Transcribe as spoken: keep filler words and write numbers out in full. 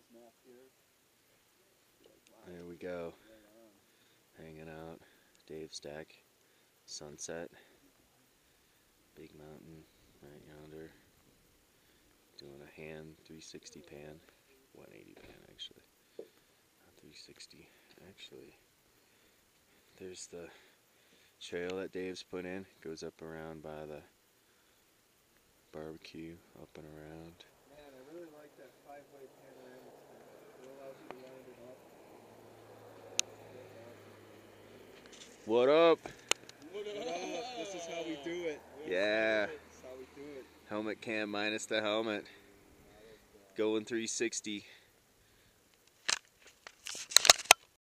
There we go. Hanging out. Dave Stack. Sunset. Big mountain right yonder. Doing a hand three sixty pan. one eighty pan actually. Not three sixty. Actually, there's the trail that Dave's put in. Goes up around by the barbecue, up and around. Man, I really like that five-way panoramic style. It allows you to line it up. What up? What up? This is how we do it. Yeah. This is how we do it. Helmet cam minus the helmet. Going three sixty.